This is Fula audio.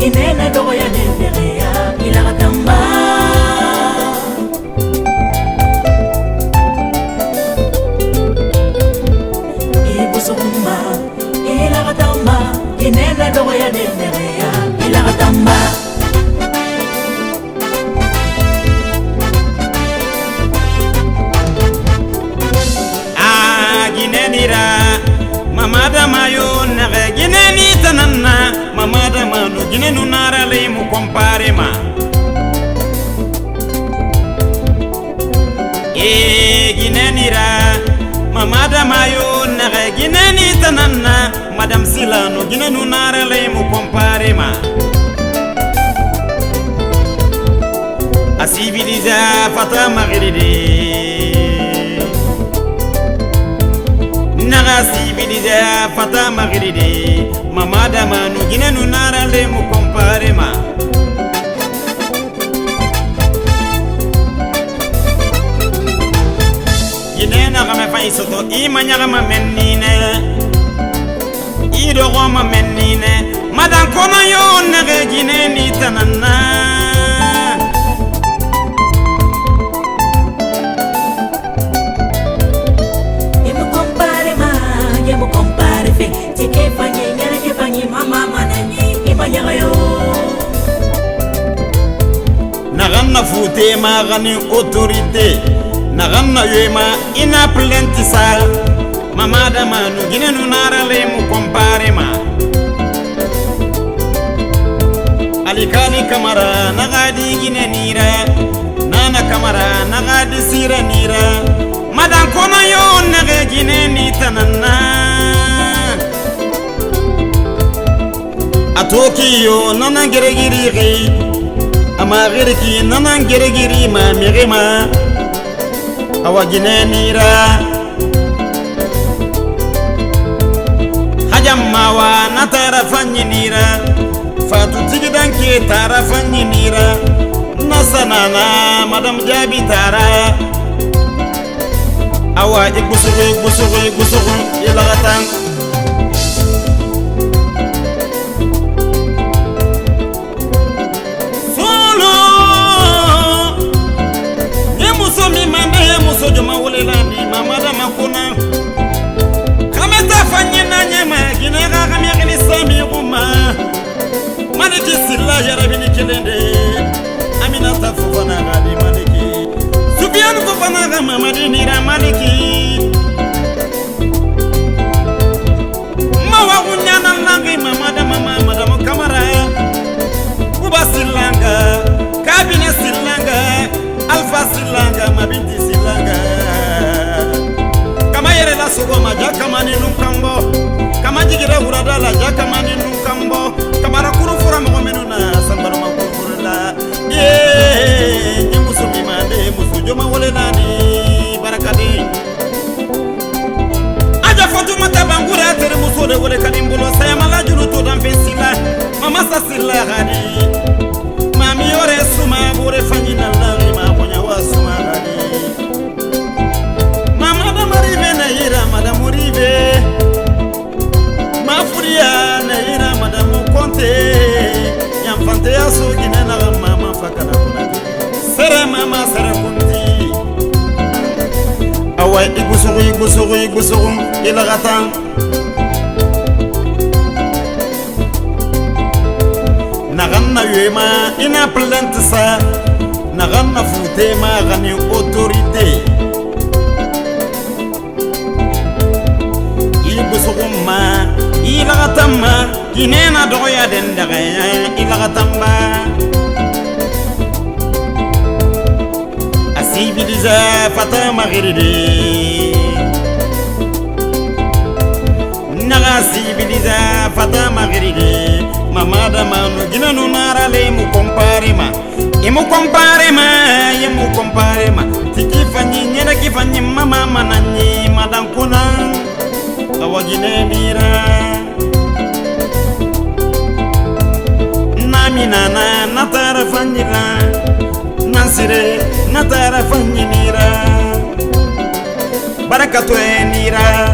inena dogo ya nenderea ilagatamba ibusukuma ilagatamba inena dogo ya nenderea ilagatamba ginenira mamada mayo nage gineni tananna mamada manu ginenu nara le mu compare ma ginenira mamada mayo nage gineni tananna madam silano ginenu nara le mu compare ma asiviliza fata magridi naga civiliza fata magridi mamada manu ginenu nara le mu compare ma ginena ga me fay soto imanya ga ma menine ido go ma menine madan kono yo naga gineni tananna naganna fute ma gani autorité naganna yema ina plainte sa mamada manu ginenu nara le mu compare ma alikali kamara nagadi ginenira nana kamara nagadi sira nira madan kono yo nage gineni tananna atoki yo nana geregiri ama girki nana geregiri ma mirima awa ginenira hajam mawa natara fanyinira fatu tigidanki tara fanyinira nasanana madam jabi tara awa igusugu ilagatan joma wolelani mamada makuna kameta fanyina nyema ginega kamya kilisami kuma maniki silla ya rabini kelende amina tafufana gadi maniki sufian kufana gama madini ra maniki mawa unyana langi mamada mamada kamara kuba silanga kabine silanga alfa silanga mabinti kama yere la sogo ma jaka mani numkambo kama jigira urada la jaka mani numkambo kama rakuru fura mo menuna sambaro ma kurula ni musumi mande musujo ma wole nani barakade aja fotu mata bangura tere musode wole kadimbulo sayamala julu to dan fesila mama sasila gadi mami yore suma bore fanyina la ma bonya wasuma gadi madame Uribe mafuria na ira madame Conte yamfante yaso ginena mama fakana kuna sere mama sere kunti awa igusugu ila gatan naganna yema ina plainte sa naganna fute ma gani autorité busugumma ilagatamba kinena doya dendaga ilagatamba asiviliza fata magridi naga asiviliza fata magridi mamada manu ginenu nara le mu compare ma tikifanyi nyena kifanyi mama mananyi madankuna awa ginenira naminana natara fanyira nasire natara fanyinira barakatu enira